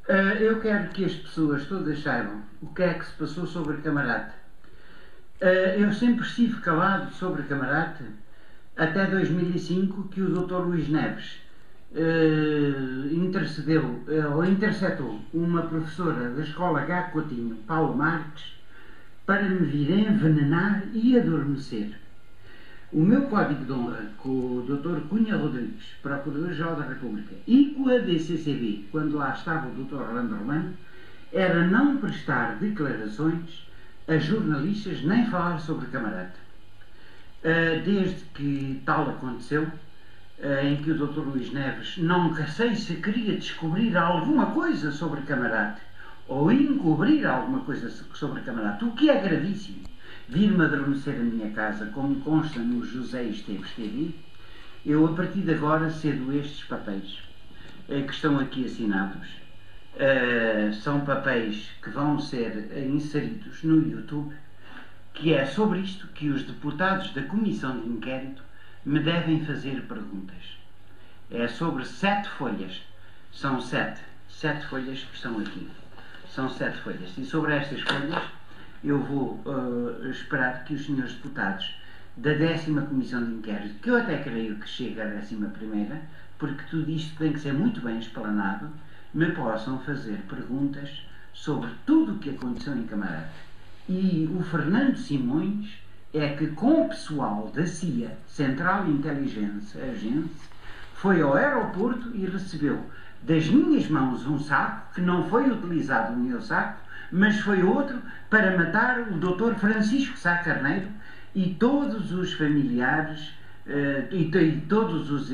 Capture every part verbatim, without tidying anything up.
Uh, eu quero que as pessoas todas saibam o que é que se passou sobre Camarate. Uh, eu sempre estive calado sobre Camarate até dois mil e cinco, que o doutor Luís Neves uh, intercedeu uh, ou interceptou uma professora da escola Gá Coutinho, Paulo Marques, para me vir envenenar e adormecer. O meu código de honra com o doutor Cunha Rodrigues, Procurador-Geral da República, e com a D C C B, quando lá estava o doutor Orlando Romano, era não prestar declarações a jornalistas nem falar sobre Camarate. Desde que tal aconteceu, em que o doutor Luís Neves, não sei se queria descobrir alguma coisa sobre Camarate ou encobrir alguma coisa sobre Camarate, o que é gravíssimo, vir-me adormecer a minha casa, como consta no José Esteves T V, eu a partir de agora cedo estes papéis que estão aqui assinados. Uh, são papéis que vão ser inseridos no YouTube, que é sobre isto que os deputados da Comissão de Inquérito me devem fazer perguntas. É sobre sete folhas. São sete. Sete folhas que estão aqui. São sete folhas. E sobre estas folhas eu vou uh, esperar que os senhores deputados da décima Comissão de Inquérito, que eu até creio que chega à décima primeira, porque tudo isto tem que ser muito bem explanado, me possam fazer perguntas sobre tudo o que aconteceu em Camarate. E o Fernando Simões é que, com o pessoal da C I A, Central Intelligence Agency, foi ao aeroporto e recebeu das minhas mãos um saco, que não foi utilizado o meu saco, mas foi outro para matar o doutor Francisco Sá Carneiro e todos os familiares uh, e, e todos os,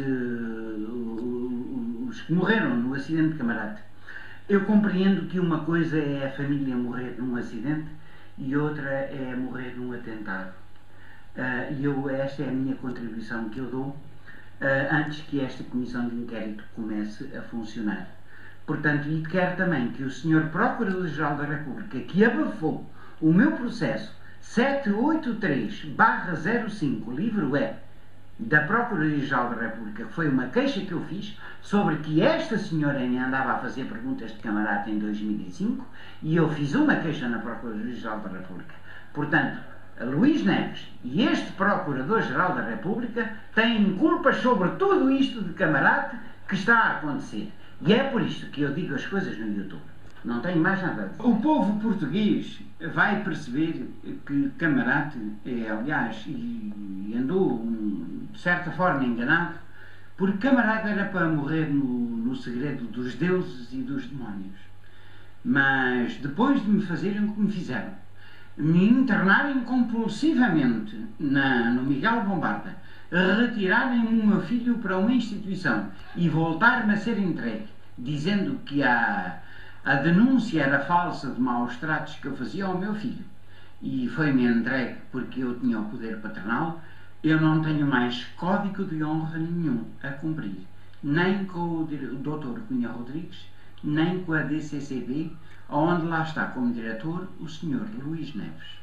uh, os que morreram no acidente de Camarate. Eu compreendo que uma coisa é a família morrer num acidente e outra é morrer num atentado. Uh, e eu, esta é a minha contribuição que eu dou uh, antes que esta comissão de inquérito comece a funcionar. Portanto, e quero também que o senhor Procurador-Geral da República, que abafou o meu processo sete oito três barra zero cinco, livro E, da Procuradoria-Geral da República, que foi uma queixa que eu fiz sobre que esta senhora andava a fazer perguntas de Camarate em dois mil e cinco, e eu fiz uma queixa na Procuradoria-Geral da República. Portanto, Luís Neves e este Procurador-Geral da República têm culpas sobre tudo isto de Camarate que está a acontecer. E é por isto que eu digo as coisas no YouTube. Não tenho mais nada a dizer. O povo português vai perceber que Camarate, é, aliás, e andou de certa forma enganado, porque Camarate era para morrer no, no segredo dos deuses e dos demónios. Mas depois de me fazerem o que me fizeram, me internarem compulsivamente na, no Miguel Bombarda, retirarem o meu filho para uma instituição e voltar-me a ser entregue, dizendo que a, a denúncia era falsa de maus tratos que eu fazia ao meu filho, e foi-me entregue porque eu tinha o poder paternal, eu não tenho mais código de honra nenhum a cumprir, nem com o doutor Cunha Rodrigues, nem com a D C C B, onde lá está como diretor o senhor Luís Neves.